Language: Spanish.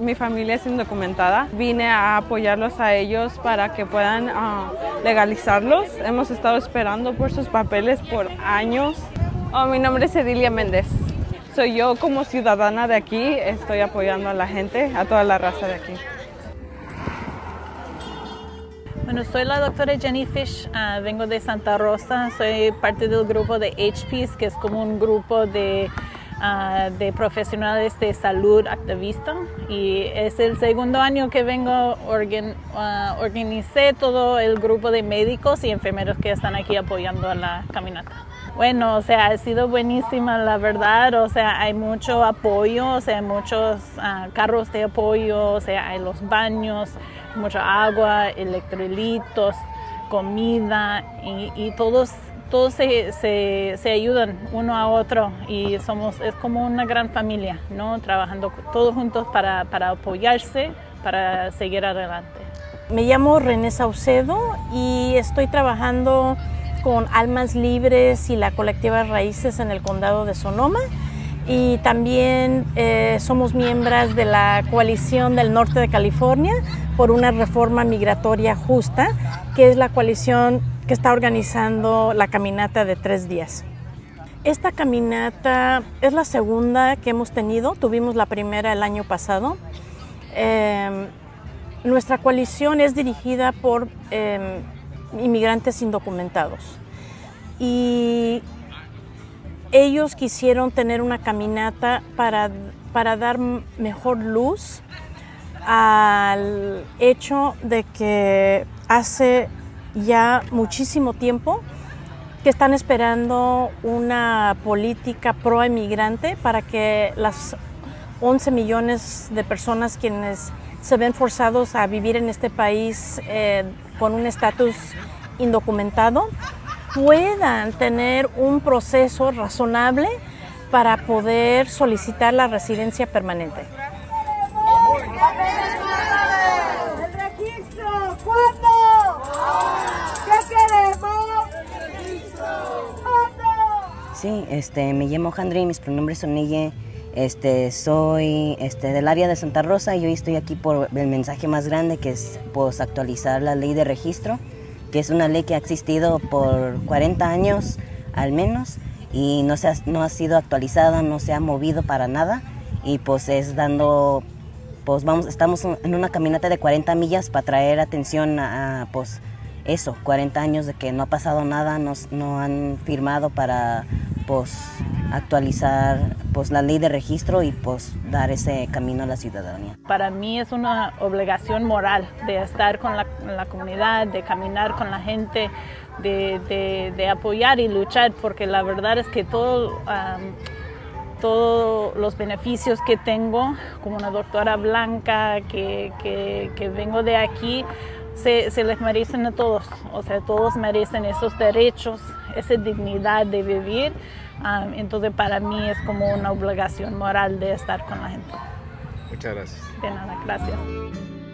mi familia es indocumentada. Vine a apoyarlos a ellos para que puedan legalizarlos. Hemos estado esperando por sus papeles por años. Mi nombre es Edilia Méndez. Soy yo como ciudadana de aquí, estoy apoyando a la gente, a toda la raza de aquí. Bueno, soy la doctora Jenny Fish, vengo de Santa Rosa, soy parte del grupo de HPs, que es como un grupo de profesionales de salud activista, y es el segundo año que vengo, organicé todo el grupo de médicos y enfermeros que están aquí apoyando a la caminata. Bueno, o sea, ha sido buenísima la verdad, o sea, hay mucho apoyo, o sea, hay muchos carros de apoyo, o sea, hay los baños, mucha agua, electrolitos, comida y todos se ayudan uno a otro y es como una gran familia, ¿no? Trabajando todos juntos para apoyarse, para seguir adelante. Me llamo René Saucedo y estoy trabajando con Almas Libres y la colectiva Raíces en el condado de Sonoma, y también somos miembros de la coalición del norte de California por una reforma migratoria justa, que es la coalición que está organizando la caminata de 3 días. Esta caminata es la segunda que hemos tenido, tuvimos la primera el año pasado. Nuestra coalición es dirigida por inmigrantes indocumentados y ellos quisieron tener una caminata para dar mejor luz al hecho de que hace ya muchísimo tiempo que están esperando una política pro inmigrante para que las 11 millones de personas quienes se ven forzados a vivir en este país con un estatus indocumentado puedan tener un proceso razonable para poder solicitar la residencia permanente. ¡El registro! ¿Cuándo? ¿Qué queremos? ¡El registro! ¿Cuándo? Sí, me llamo Jandri, mis pronombres son ella. Soy del área de Santa Rosa y hoy estoy aquí por el mensaje más grande, que es pues, actualizar la ley de registro, que es una ley que ha existido por 40 años al menos y no ha sido actualizada, no se ha movido para nada, y pues estamos en una caminata de 40 millas para traer atención a pues eso, 40 años de que no ha pasado nada, no han firmado para pues actualizar pues la ley de registro y pues dar ese camino a la ciudadanía. Para mí es una obligación moral de estar con la comunidad, de caminar con la gente, de apoyar y luchar, porque la verdad es que todos los beneficios que tengo como una doctora blanca que vengo de aquí se les merecen a todos, o sea, todos merecen esos derechos, esa dignidad de vivir. Entonces para mí es como una obligación moral de estar con la gente. Muchas gracias. De nada, gracias.